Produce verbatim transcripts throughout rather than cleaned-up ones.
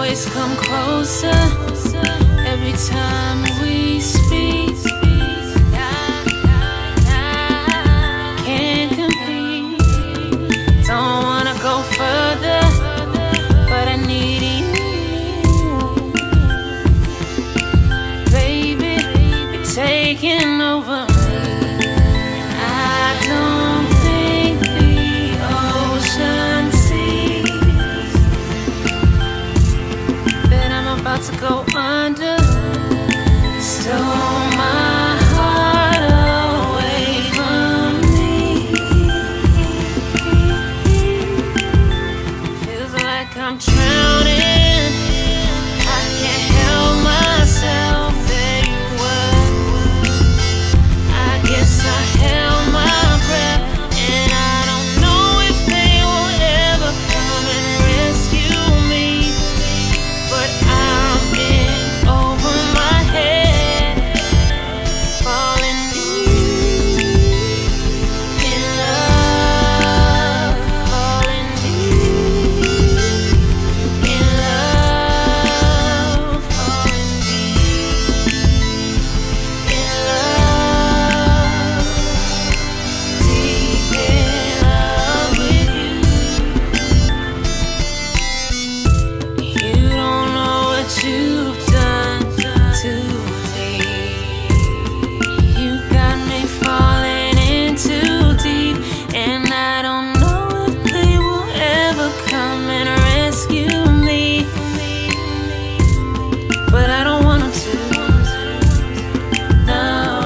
always come closer every time we speak. Can't compete, don't wanna go further, but I need you. Baby, you're taking over. I don't think the ocean sees that I'm about to go under. Stole my heart away from me. Feels like I'm drowning, I can't help myself. There you were, I guess I held my breath, and I don't know if they will ever come and rescue me, but I'm in over my head, falling deep in love, falling deep in love, falling deep in love, deep in love with you. You don't know what you've done to me. You got me falling in too deep, and I don't know if they will ever come and rescue me, but I don't want them to. No,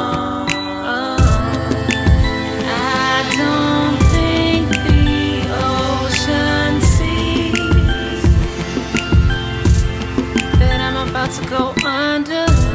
I don't think the ocean sees that I'm about to go under.